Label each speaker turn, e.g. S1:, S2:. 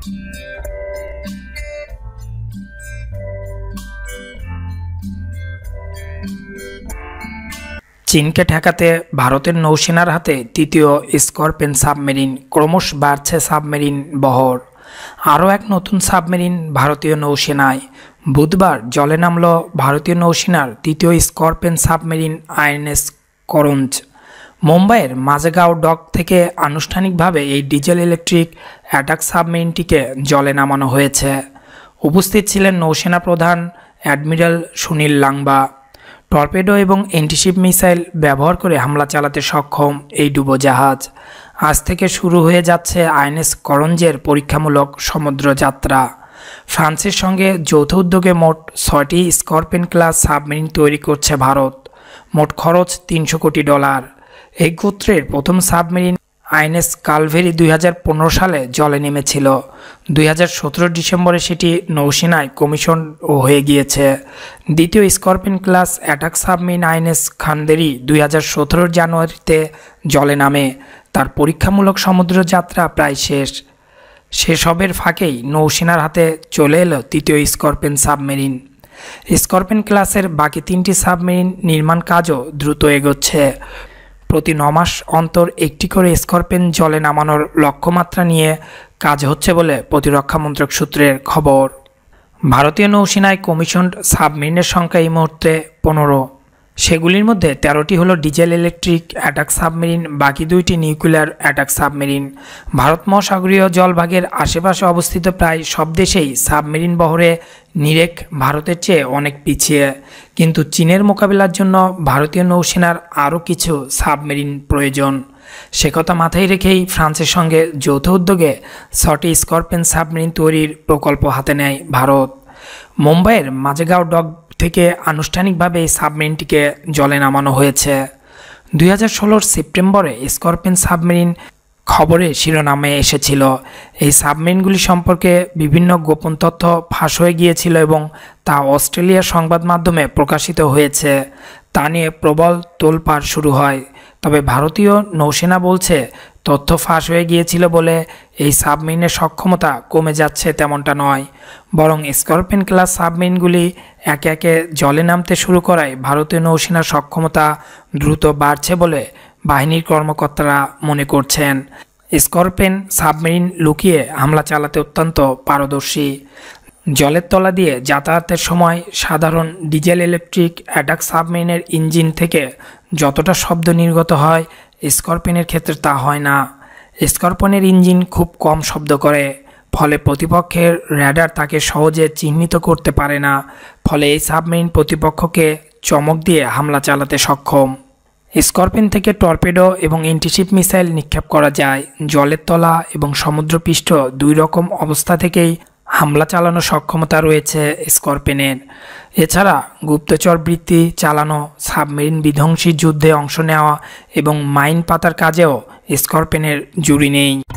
S1: চীনকে ঠেকাতে ভারতের নৌসেনার হাতে তৃতীয় স্করপিয়ন সাবমেরিন। ক্রমশ বাড়ছে সাবমেরিন বহর। আরও এক নতুন সাবমেরিন ভারতীয় নৌসেনায়। বুধবার জলে নামল ভারতীয় নৌসেনার তৃতীয় স্করপিয়ন সাবমেরিন আইএনএস করঞ্জ। মুম্বাইয়ের মাঝগাঁও ডক থেকে আনুষ্ঠানিকভাবে এই ডিজেল ইলেকট্রিক অ্যাটাক সাবমেরিনটিকে জলে নামানো হয়েছে। উপস্থিত ছিলেন নৌসেনা প্রধান অ্যাডমিরাল সুনীল লাংবা। টর্পেডো এবং অ্যান্টিশিপ মিসাইল ব্যবহার করে হামলা চালাতে সক্ষম এই ডুবোজাহাজ। আজ থেকে শুরু হয়ে যাচ্ছে আইএনএস করঞ্জের পরীক্ষামূলক সমুদ্র যাত্রা। ফ্রান্সের সঙ্গে যৌথ উদ্যোগে মোট ৬টি স্করপিয়ন ক্লাস সাবমেরিন তৈরি করছে ভারত। মোট খরচ $৩০০ কোটি। এই গোত্রের প্রথম সাবমেরিন আইএনএস কালভেরি ২০১৫ সালে জলে নেমেছিল। ২০১৭ ডিসেম্বরে সেটি নৌসেনায় কমিশন হয়ে গিয়েছে। দ্বিতীয় Scorpene class attack submarine INS Khanderi ২০১৭ জানুয়ারিতে জলে নামে। তার পরীক্ষামূলক সমুদ্র যাত্রা প্রায় শেষ হবের ফাঁকেই নৌসেনার হাতে চলে এলো তৃতীয় স্করপিয়ন সাবমেরিন। স্করপিয়ন ক্লাসের বাকি ৩টি সাবমেরিন নির্মাণ কাজও দ্রুত এগোচ্ছে। প্রতি ৯ মাস অন্তর একটি করে স্করপিয়ন জলে নামানোর লক্ষ্যমাত্রা নিয়ে কাজ হচ্ছে বলে প্রতিরক্ষা মন্ত্রক সূত্রের খবর। ভারতীয় নৌসেনায় কমিশনড সাবমেরিনের সংখ্যা এই মুহূর্তে ১৫। সেগুলির মধ্যে ১৩টি হলো ডিজেল ইলেকট্রিক অ্যাটাক সাবমেরিন, বাকি 2টি নিউক্লিয়ার অ্যাটাক সাবমেরিন। ভারত মহাসাগরীয় জলভাগের আশেপাশে অবস্থিত প্রায় সব দেশেই সাবমেরিন বহরে নিরেখ ভারতের চেয়ে অনেক পিছিয়ে। কিন্তু চীনের মোকাবিলার জন্য ভারতীয় নৌসেনার আরও কিছু সাবমেরিন প্রয়োজন। সে কথা মাথায় রেখেই ফ্রান্সের সঙ্গে যৌথ উদ্যোগে ৬টি স্করপিয়ন সাবমেরিন তৈরির প্রকল্প হাতে নেয় ভারত। মুম্বাইয়ের মাঝগাঁও ডক থেকে আনুষ্ঠানিকভাবে এই সাবমেরিনটিকে জলে নামানো হয়েছে। ২০১৬ সেপ্টেম্বরে স্করপিয়ন সাবমেরিন খবরে শিরোনামে এসেছিল। এই সাবমেরিনগুলি সম্পর্কে বিভিন্ন গোপন তথ্য ফাঁস হয়ে গিয়েছিল এবং তা অস্ট্রেলিয়ার সংবাদ মাধ্যমে প্রকাশিত হয়েছে। তা নিয়ে প্রবল তোলপাড় শুরু হয়। তবে ভারতীয় নৌসেনা বলছে তথ্য ফাঁস হয়ে গিয়েছিল বলে এই সাবমেরিনের সক্ষমতা কমে যাচ্ছে তেমনটা নয়, বরং স্করপিয়ন ক্লাস সাবমেরিনগুলি একে একে জলে নামতে শুরু করায় ভারতীয় নৌসেনার সক্ষমতা দ্রুত বাড়ছে বলে বাহিনীর কর্মকর্তারা মনে করছেন। স্করপিয়ন সাবমেরিন লুকিয়ে হামলা চালাতে অত্যন্ত পারদর্শী। জলের তলা দিয়ে যাতায়াতের সময় সাধারণ ডিজেল ইলেকট্রিক অ্যাটাক সাবমেরিনের ইঞ্জিন থেকে যতটা শব্দ নির্গত হয়, স্করপিয়নের ক্ষেত্রে তা হয় না। স্করপিয়নের ইঞ্জিন খুব কম শব্দ করে, ফলে প্রতিপক্ষের র্যাডার তাকে সহজে চিহ্নিত করতে পারে না। ফলে এই সাবমেরিন প্রতিপক্ষকে চমক দিয়ে হামলা চালাতে সক্ষম। স্করপিয়ন থেকে টর্পেডো এবং অ্যান্টিশিপ মিসাইল নিক্ষেপ করা যায়। জলের তলা এবং সমুদ্রপৃষ্ঠ দুই রকম অবস্থা থেকেই হামলা চালানোর সক্ষমতা রয়েছে স্করপিয়নের। এছাড়া গুপ্তচর বৃত্তি চালানো, সাবমেরিন বিধ্বংসী যুদ্ধে অংশ নেওয়া এবং মাইন পাতার কাজেও স্করপিয়নের জুড়ি নেই।